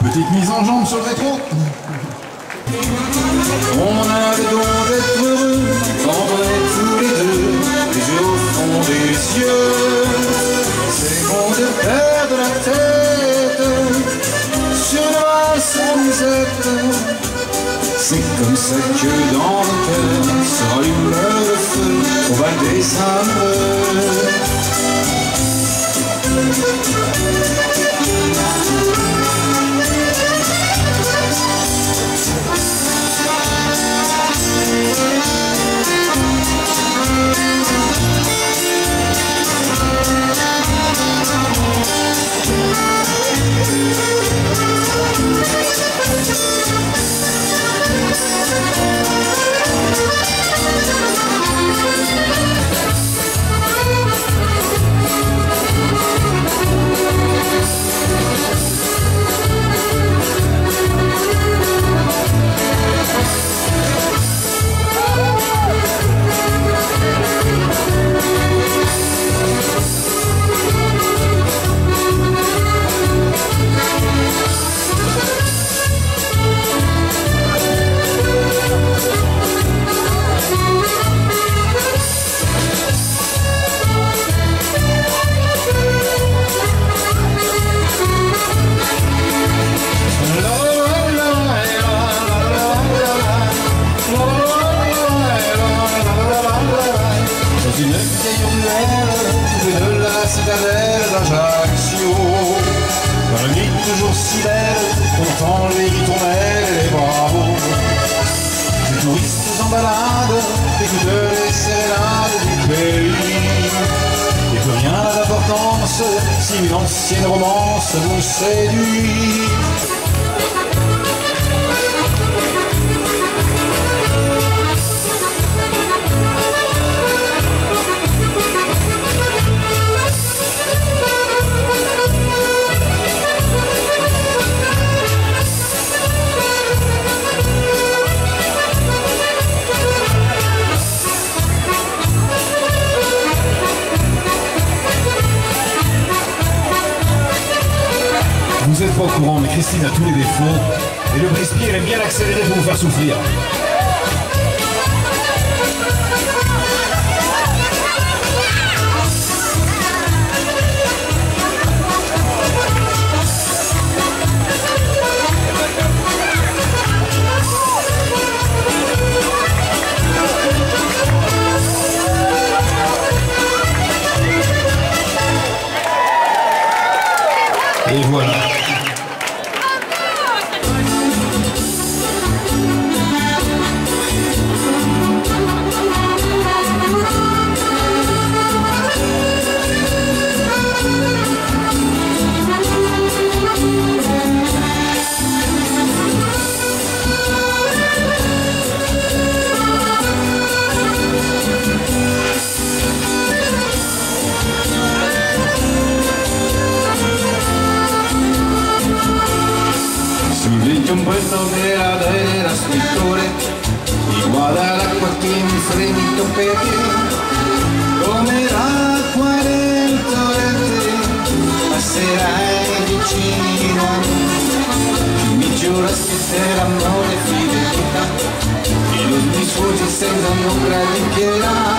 Petite mise en jambe sur le rétro. On a le don d'être heureux quand on est tous les deux, les yeux au fond des yeux. C'est bon de perdre la tête sur une valse en musette. C'est comme ça que dans le cœur se rallume le feu au bal des amoureux. Une vieille ruelle de la citadelle d'Ajaccio, dans la nuit toujours si belle, content les qui tournaient les bravos. Les touristes en balade écoutent les sérénades du pays, et plus rien n'a d'importance si une ancienne romance vous séduit. Vous n'êtes pas au courant, mais Christine a tous les défauts et le brise-pied aime bien l'accélérer pour vous faire souffrir. Et voilà. Un puesto de ladera scrittore, guarda l'acqua che mi fremito per te, come l'acqua dentro te, passerai vicino a me, mi giuras che saranno le fedeltà, e non mi sfuggi senza non gratificherai.